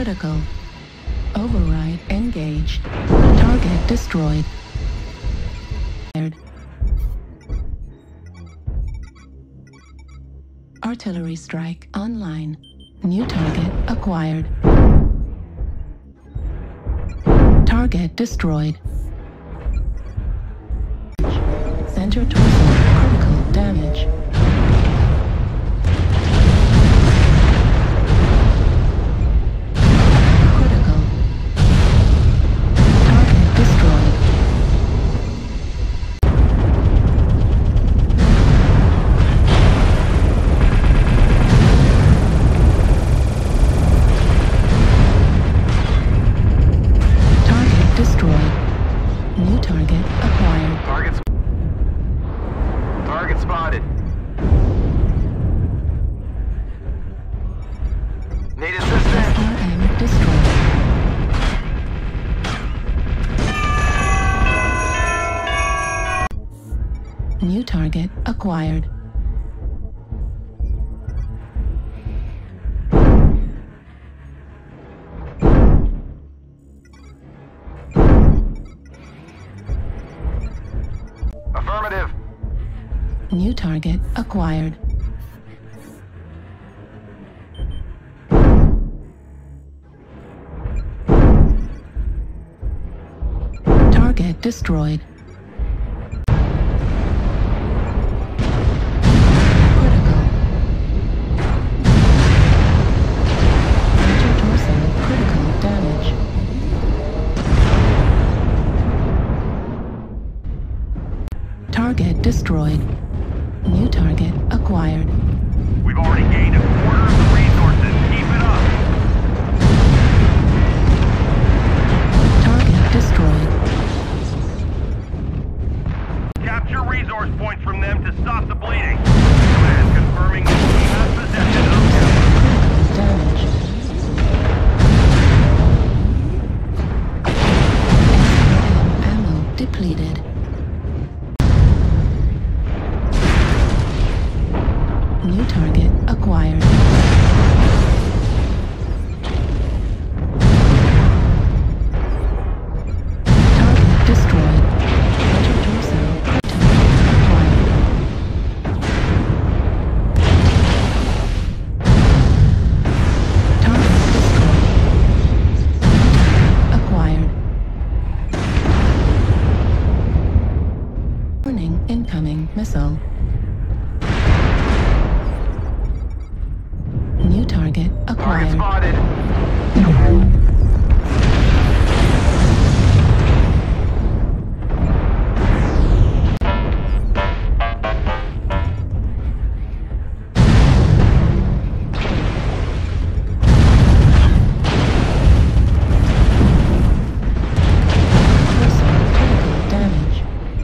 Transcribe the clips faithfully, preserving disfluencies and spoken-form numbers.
Critical. Override engaged. Target destroyed. Artillery strike online. New target acquired. Target destroyed. Center torso critical damage. Critical. Target destroyed. Target destroyed. New target acquired. Target, target spotted. Need assistance. S R M destroyed. New target acquired. Affirmative. New target acquired. Target destroyed. Critical. Major torso critical damage. Target destroyed. New target acquired. We've already gained a quarter of the resources. Keep it up. Target destroyed. Capture resource points from them to stop the bleeding. Command confirming that we have possession of them. Damage. Ammo depleted. New target acquired. Target destroyed. Major torso target acquired. Target destroyed. Target acquired. Warning, incoming missile. New target Target acquired. spotted. Torso critical damage.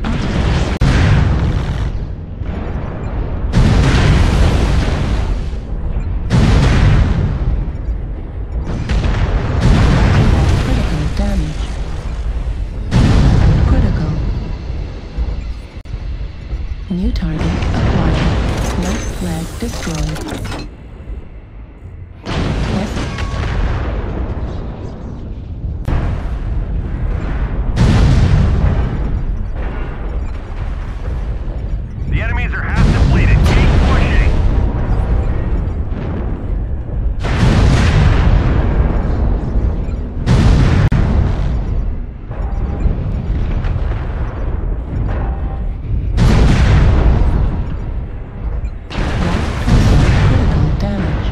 Critical damage. Critical. New target acquired. Left leg destroyed. Left. The enemies are half depleted. Keep pushing. Critical damage.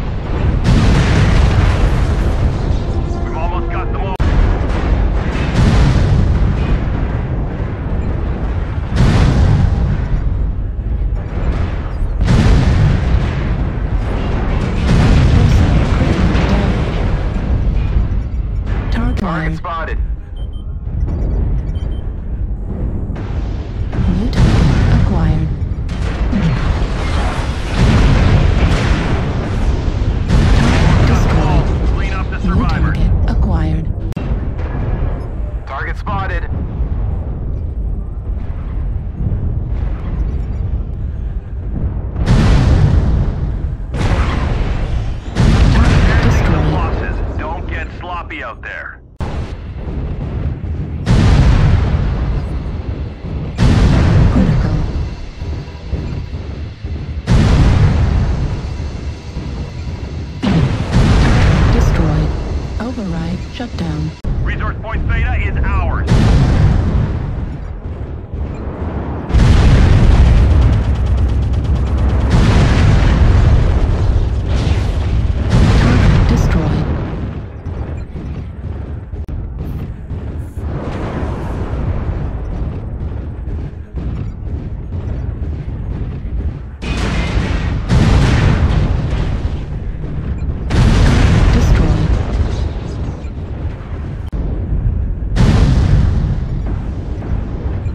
We've almost got them all.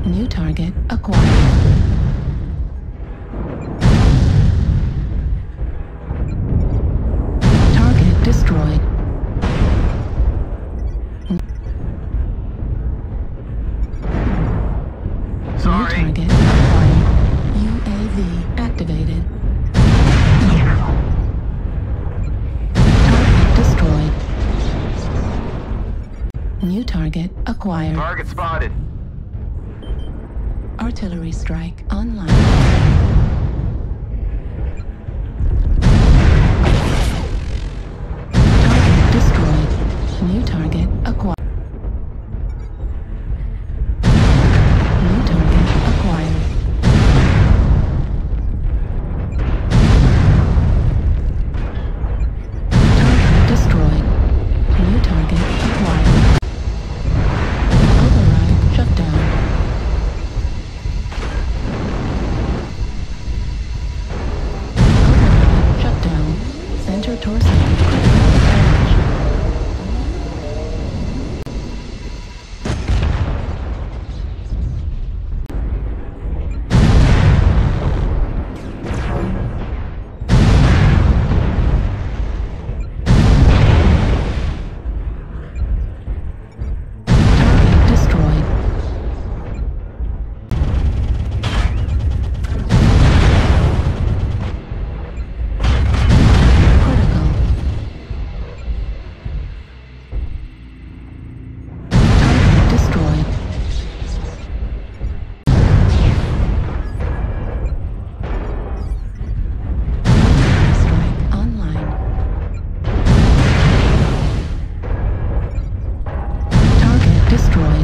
New target acquired. Target destroyed. Sorry. New target acquired. U A V activated. Target destroyed. New target acquired. Target spotted. Artillery strike online. Target destroyed. New target acquired. New target acquired. Target destroyed. New target acquired. Override shut down. Override shut down. Center torso critical damage. Target destroyed. Critical. Target destroyed. Strike online. Target destroyed.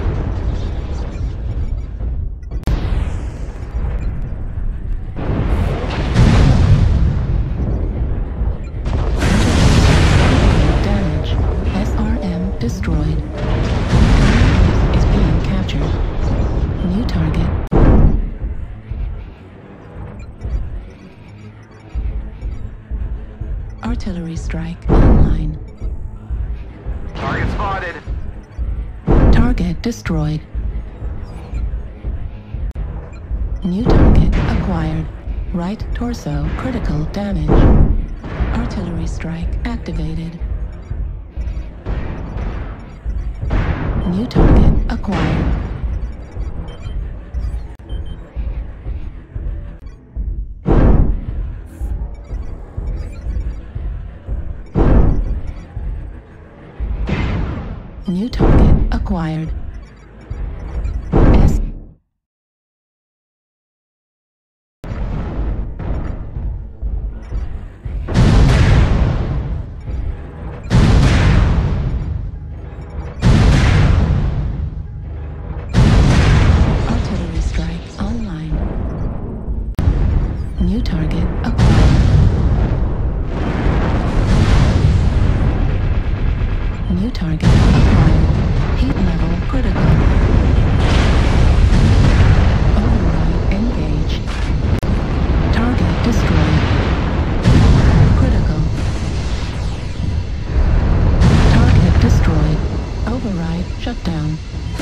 Damage. S R M destroyed. Is being captured. New target. Artillery strike online. Target spotted. Target destroyed. New target acquired. Right torso critical damage. Artillery strike activated. New target acquired. New target acquired. S Artillery strike online. New target acquired. New target acquired. Heat level critical. Override engaged. Target destroyed. Critical. Target destroyed. Override shut down.